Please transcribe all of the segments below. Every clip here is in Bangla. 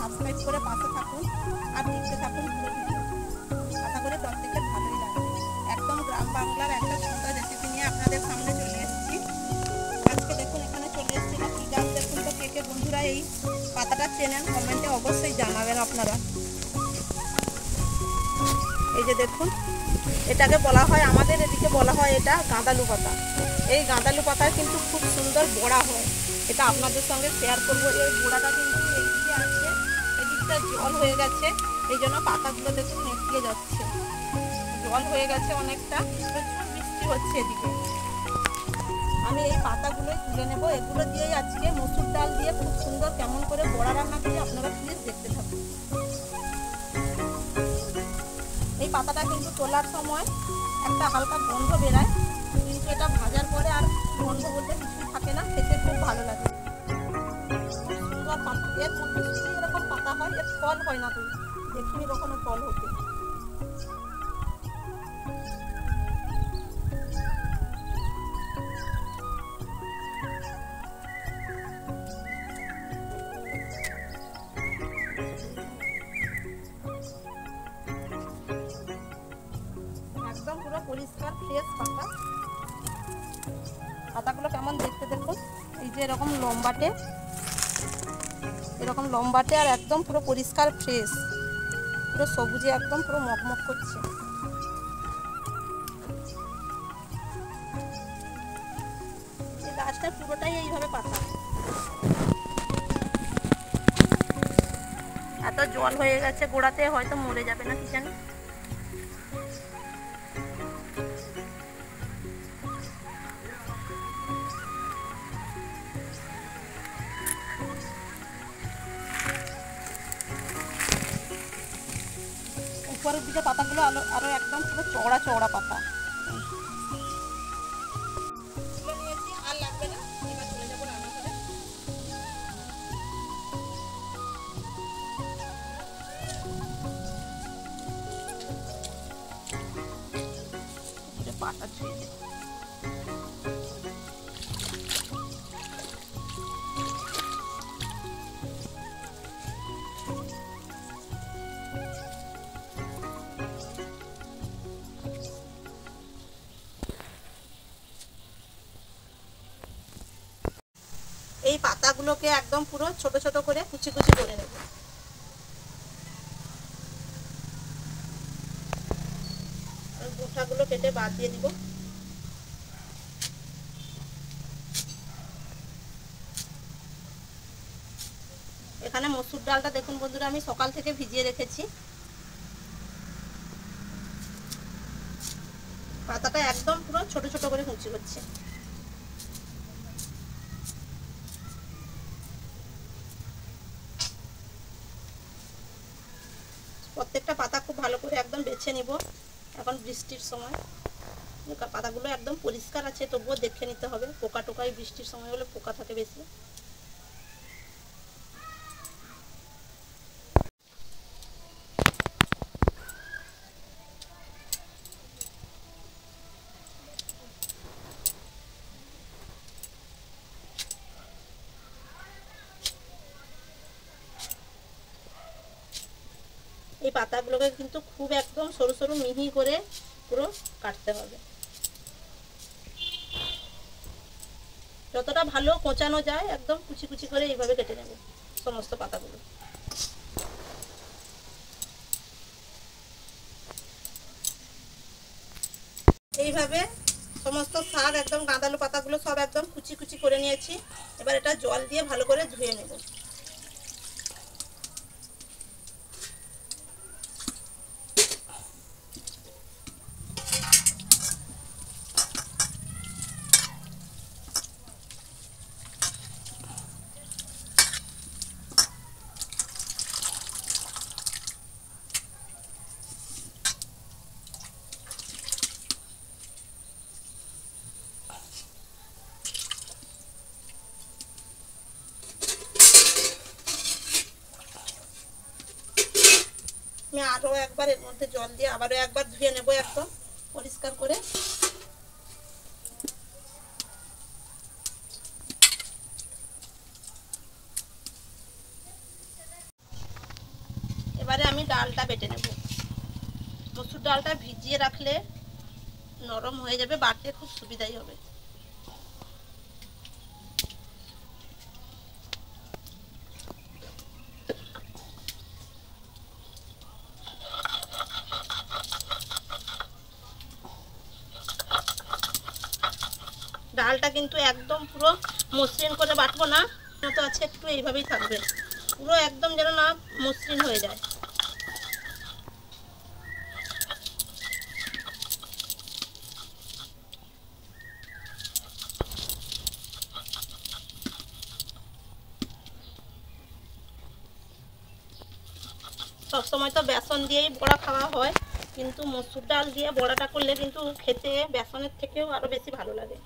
সাবস্ক্রাইব করে পাশে থাকুন আর দেখতে থাকুন পুরো ভিডিও। আশা করি প্রত্যেকের ভালোই লাগবে। একদম গ্রাম বাংলার একটা সুন্দর রেসিপি নিয়ে আপনাদের সামনে চলে এসেছি। আজকে দেখুন এখানে চলে এসেছিলাম কি গাছ। দেখুন তো কে কে বন্ধুরা এই পাতাটা চেনেন কমেন্টে অবশ্যই জানাবেন আপনারা। এই যে দেখুন, এটাকে বলা হয়, আমাদের এদিকে বলা হয় এটা গাঁদালু পাতা। এই গাঁদালু পাতার কিন্তু খুব সুন্দর বড়া হয়, এটা আপনাদের সঙ্গে শেয়ার করব। এই বড়াটা কিন্তু এইদিকে আছে, এদিকটা জল হয়ে গেছে, এই জন্য পাতাগুলো দেখুন নেতিয়ে যাচ্ছে, জল হয়ে গেছে অনেকটা, প্রচুর বৃষ্টি হচ্ছে এদিকে। আমি এই পাতাগুলোই তুলে নেব, এগুলো দিয়েই আজকে মসুর ডাল দিয়ে খুব সুন্দর কেমন করে বড়া রান্না করি আপনারা প্লিজ দেখতে থাকুন। এই পাতাটা কিন্তু তোলার সময় একটা হালকা গন্ধ বেরায়, কিন্তু এটা ভাজার পরে আর গন্ধ বলতে কিছুই থাকে না, খেতে খুব ভালো লাগে। খুব সুন্দর পাতা, এর মধ্যে শুধু এরকম পাতা হয়, এর ফল হয় না, তুই দেখিনি কখনো ফল হতে। একদম পুরো পরিষ্কার ফ্রেশ পাতা। পাতাগুলো কেমন দেখতে দেখুন, এই যে এরকম লম্বাটে, এরকম লম্বাটে, আর একদম পুরো পরিষ্কার ফ্রেশ, পুরো সবুজে একদম পুরো মকমক করছে। এই গাছটা পুরোটাই এইভাবে পাতা, এত জল হয়ে গেছে গোড়াতে, হয়তো মরে যাবে না কি জানি। উপরের দিকে পাতাগুলো আরো একদম পুরো চওড়া চওড়া পাতা। নিয়েছি, আর লাগবে না, এবার চলে যাবো রান্নাঘরে। পাতা ছুঁয়ে দিই। এই পাতাগুলোকে একদম পুরো ছোট ছোট করে কুচি কুচি করে নেব। গোটাগুলো কেটে বাদ দিয়ে দিব। এখানে মসুর ডালটা দেখুন বন্ধুরা আমি সকাল থেকে ভিজিয়ে রেখেছি। পাতাটা একদম পুরো ছোট ছোট করে কুচি করছে। প্রত্যেকটা পাতা খুব ভালো করে একদম বেছে নিব। এখন বৃষ্টির সময় পাতাগুলো একদম পরিষ্কার আছে, তবুও দেখে নিতে হবে, পোকা টোকাই বৃষ্টির সময় হলে পোকা থাকে বেশি। এই পাতাগুলোকে কিন্তু খুব একদম সরু সরু মিহি করে পুরো কাটতে হবে, যতটা ভালো কোচানো যায় একদম কুচি কুচি করে এইভাবে কেটে নেব সমস্ত পাতাগুলো। এইভাবে সমস্ত শাক একদম গাঁদালু পাতাগুলো সব একদম কুচি কুচি করে নিয়েছি। এবার এটা জল দিয়ে ভালো করে ধুয়ে নেব। আমি আরো একবার এর মধ্যে জল দিয়ে আবারও একবার ধুয়ে নেব একদম পরিষ্কার করে। বেটে নেব। মসুর ডালটা ভিজিয়ে রাখলে নরম হয়ে যাবে, বাটতে খুব সুবিধাই হবে। ডালটা কিন্তু একদম পুরো মসৃণ করে বাটবো না, মতো আছে একটু এইভাবেই থাকবে, পুরো একদম যেন না মসৃণ হয়ে যায়। সবসময় তো বেসন দিয়েই বড়া খাওয়া হয়, কিন্তু মসুর ডাল দিয়ে বড়াটা করলে কিন্তু খেতে বেসনের থেকেও আরো বেশি ভালো লাগে।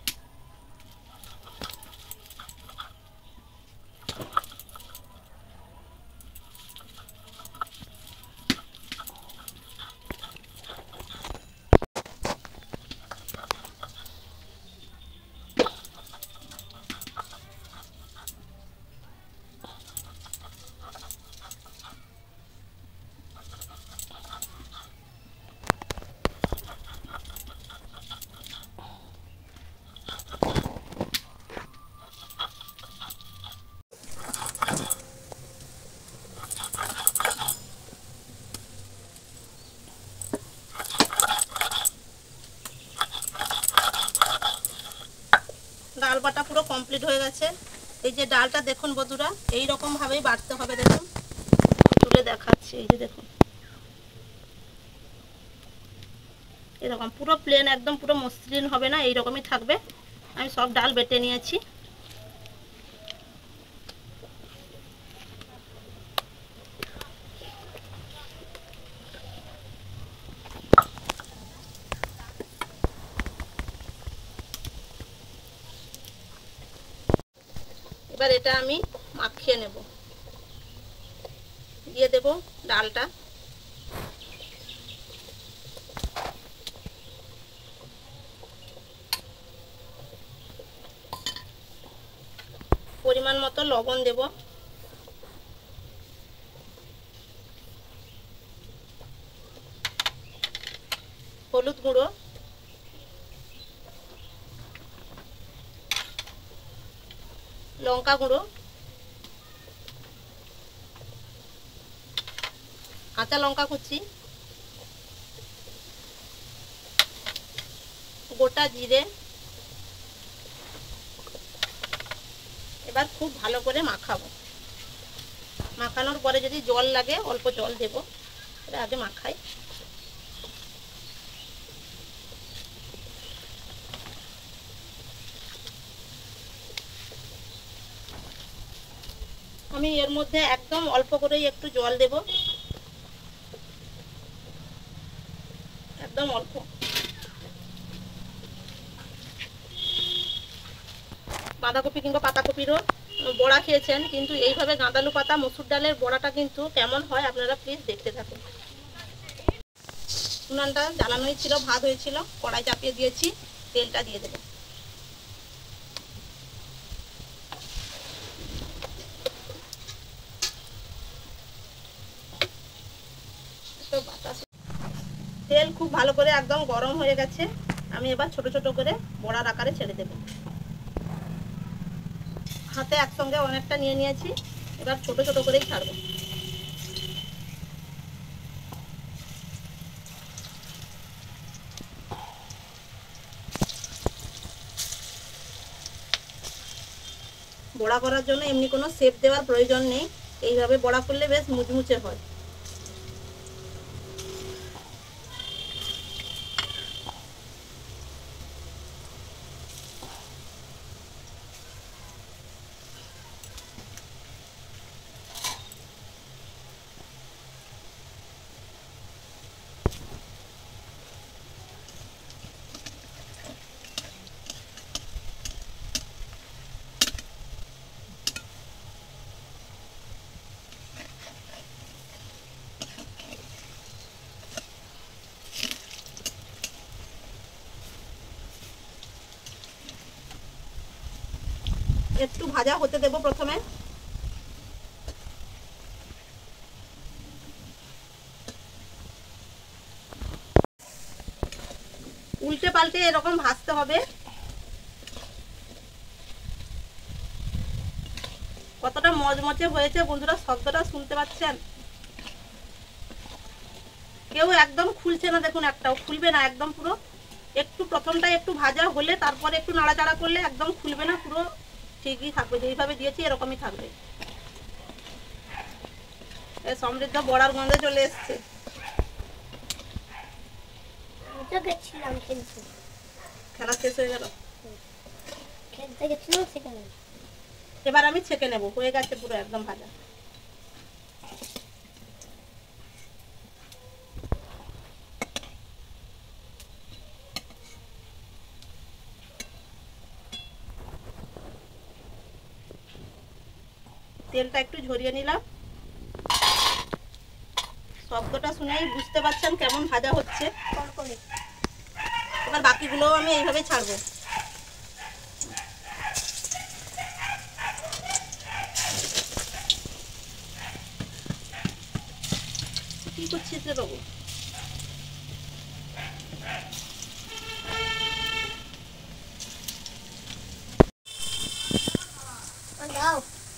ডাল বাটা পুরো কমপ্লিট হয়ে গেছে। এই যে ডালটা দেখুন বন্ধুরা, এই রকম ভাবেই বাটতে হবে। দেখুন তুলে দেখাচ্ছি, এই যে দেখুন এরকম পুরো প্লেন, একদম পুরো মসৃণ হবে না, এইরকমই থাকবে। আমি সব ডাল বেটে নিয়েছি। এবার এটা আমি মাখিয়ে নেব। দিয়ে দেব ডালটা, পরিমাণ মতো লবণ দেব, হলুদ গুঁড়ো, লঙ্কা গুঁড়ো, কাঁচা লঙ্কা কুচি, গোটা জিরে। এবার খুব ভালো করে মাখাবো। মাখানোর পরে যদি জল লাগে অল্প জল দেব, এটা আগে মাখাই। আমি এর মধ্যে একদম অল্প করেই একটু জল দেব, একদম অল্প। বাঁধাকপি কিংবা পাতাকপিরও বড়া খেয়েছেন, কিন্তু এইভাবে গাঁদালু পাতা মসুর ডালের বড়াটা কিন্তু কেমন হয় আপনারা প্লিজ দেখতে থাকুন। উনানটা জ্বালানোই ছিল, ভাত হয়েছিল, কড়াই চাপিয়ে দিয়েছি, তেলটা দিয়ে দেবো। তেল খুব ভালো করে একদম গরম হয়ে গেছে। আমি এবার ছোট ছোট করে বড়ার আকারে ছেড়ে দেব। হাতে একসঙ্গে অনেকটা নিয়ে নিয়েছি, এবার ছোট ছোট করেই ছাড়বো। বড়া করার জন্য এমনি কোনো শেপ দেওয়ার প্রয়োজন নেই, এইভাবে বড়া করলে বেশ মুচমুচে হয়। একটু ভাজা হতে দেব প্রথমে। পাল্টে এরকম ভাজতে হবে। কতটা মচমচে হয়েছে বন্ধুরা, শব্দটা শুনতে পাচ্ছেন? কেউ একদম খুলছে না, দেখুন একটাও খুলবে না, একদম পুরো একটু প্রথমটা একটু ভাজা হলে তারপরে একটু নাড়াচাড়া করলে একদম খুলবে না, পুরো ঠিকই থাকবে, যেইভাবে দিয়েছি এরকমই থাকবে। সমৃদ্ধ বড়ার গন্ধে চলে এসছে। খেলা শেষ হয়ে গেল, খেলতে গেছিলাম সেখানে। এবার আমি ছেঁকে নেব, হয়ে গেছে পুরো একদম ভাজা। তেলটা একটু ঝরিয়ে নিলাম, শব্দটা শুনেই বুঝতে পারছেন কেমন ভাজা হচ্ছে। এবার বাকিগুলো আমি এইভাবে ছাড়বো। কি করছিস রে বাবু? দাও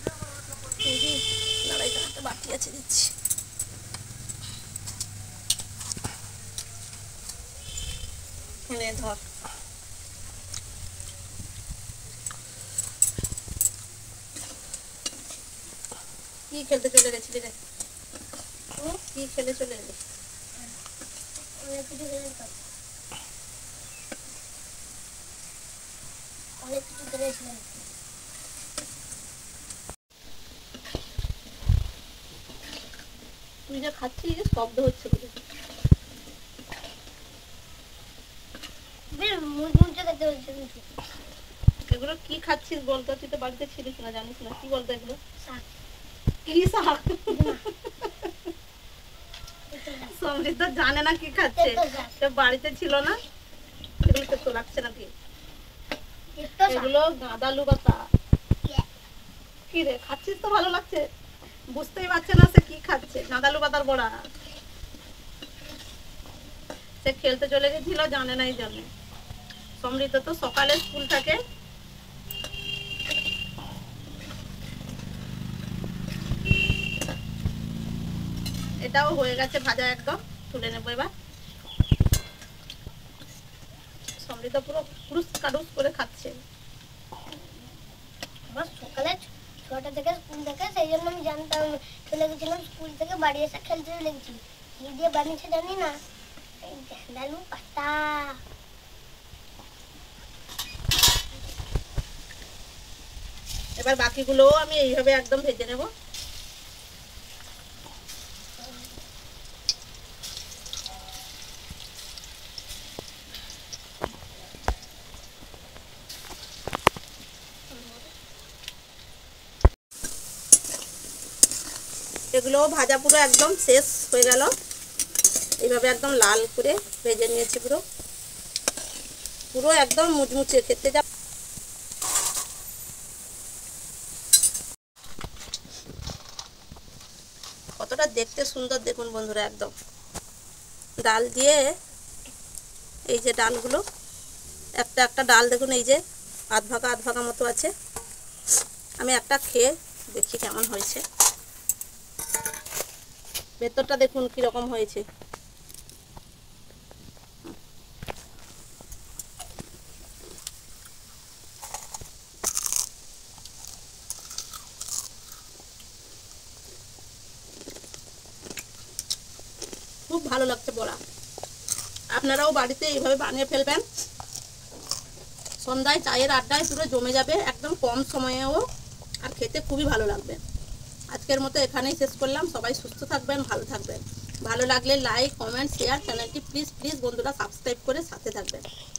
লড়াইটা একটা বাকি আছে, দিচ্ছি। এনে ধর, কি খেলতে চলে গেছিলি রে? কি খেলে চলে এলি? অনেক কিছু খেলেন তো, অনেক কিছু খেলেছিলেন। তুই যে খাচ্ছিস শব্দ হচ্ছে বলে। মুচমুচে খেতে হচ্ছে কিন্তু। এগুলো কি খাচ্ছিস বলতো? তুই তো বাড়িতে ছিলিস না, জানিস না। কি বলতো এগুলো? শাক। কি শাক? সমৃদ্ধ জানে না কি খাচ্ছে, সে বাড়িতে ছিল না। এগুলো তো লাগছে নাকি? এগুলো গাঁদালু পাতা। কি রে খাচ্ছিস তো ভালো লাগছে, বুঝতেই পারছে না সে কি খাচ্ছে। গাঁদালু পাতার বড়া। সে খেলতে চলে গেছিল, জানে না এই জন্য। সমৃদ্ধ তো সকালে স্কুল থাকে। এটাও হয়ে গেছে ভাজা, একদম তুলে নেবো এবার। সমৃদ্ধ পুরো কুরুস কাডুস করে খাচ্ছে। আমার সকালে 6টা থেকে স্কুল থেকে, সেই জন্য আমি জানতাম, চলে গেছিলাম স্কুল থেকে, বাড়ি এসে খেলতে চলে গেছি। কি দিয়ে বানিয়েছে জানি না, এই গাঁদালু পাতা। এবার বাকিগুলো আমি এইভাবে একদম ভেজে নেব। এগুলো ভাজা পুরো একদম শেষ হয়ে গেল। এইভাবে একদম লাল করে ভেজে নিয়েছি, পুরো পুরো একদম মুচমুচে খেতে। যা কতটা দেখতে সুন্দর দেখুন বন্ধুরা, একদম ডাল দিয়ে। এই যে ডালগুলো, একটা একটা ডাল দেখুন, এই যে আধ ভাগা মতো আছে। আমি একটা খেয়ে দেখি কেমন হয়েছে। ভেতরটা দেখুন কিরকম হয়েছে। খুব ভালো লাগছে বড়া। আপনারাও বাড়িতে এইভাবে বানিয়ে ফেলবেন। সন্ধ্যায় চায়ের আড্ডায় পুরো জমে যাবে, একদম কম সময়েও, আর খেতে খুবই ভালো লাগবে। আজকের মতো এখানেই শেষ করলাম। সবাই সুস্থ থাকবেন, ভালো থাকবেন। ভালো লাগলে লাইক, কমেন্ট, শেয়ার, চ্যানেলটি প্লিজ বন্ধুরা সাবস্ক্রাইব করে সাথে থাকবেন।